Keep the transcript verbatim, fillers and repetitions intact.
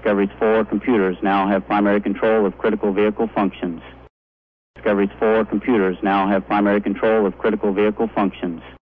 Discovery's four computers now have primary control of critical vehicle functions. Discovery's four computers now have primary control of critical vehicle functions.